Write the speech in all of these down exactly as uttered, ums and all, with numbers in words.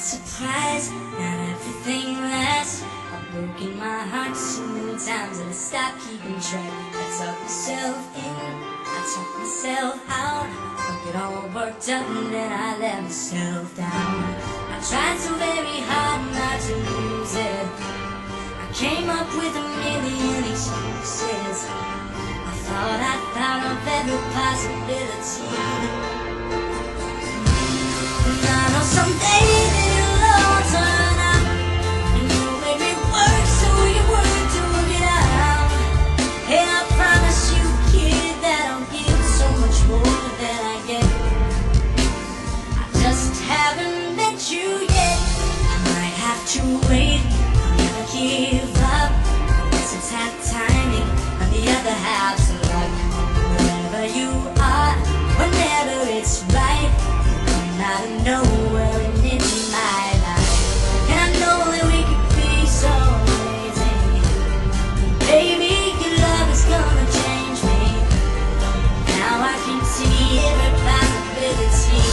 surprised, not everything lasts. I've broken my heart so many times that I stopped keeping track. I talk myself in, I talk myself out. I get all worked up and then I let myself down. I tried so very hard not to lose it. I came up with a million excuses. I thought I thought of every possibility. And I know someday that it'll all turn out, and you'll make me work so you work to work it out. And I promise you, kid, that I'll give so much more than I get. I just haven't met you yet. I might have to wait. I'll never give up. It's half timing, and the other half's luck. Wherever you are, whenever it's right, come out of nowhere and into my life. And I know that we could be so amazing. Baby, your love is gonna change me. Now I can see every possibility.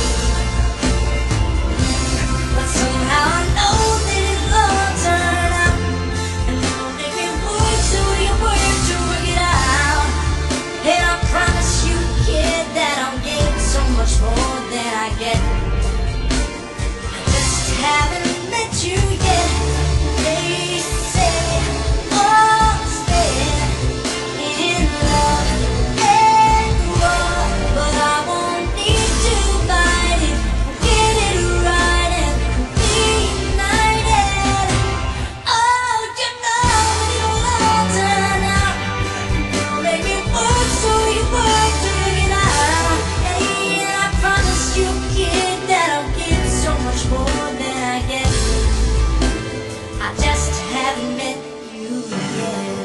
But somehow I know that it'll all turn out, and you'll make me work so you work to work it out. And I promise you, kid, that I'll give so much more than I get. I just haven't met you yet. They say, oh, stand in love and war, but I won't need to fight it. We'll get it right and we'll be united. Oh, you know it'll all turn out. You'll make me work so you work to get out. Hey, and I promise you, kid, that I'll give so much more than I get. I just haven't met you yet.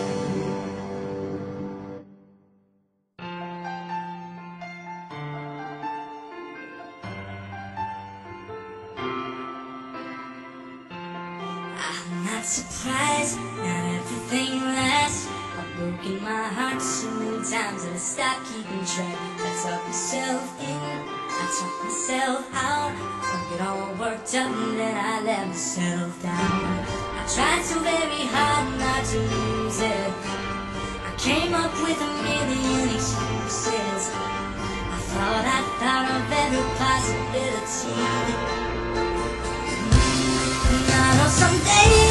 I'm not surprised, not everything lasts. I've broken my heart so many times that I stopped keeping track. I talk myself in, I talk myself out. I get all worked up and then I let myself down. I tried so very hard not to lose it. I came up with a million excuses. I thought I thought of every possibility. And I know someday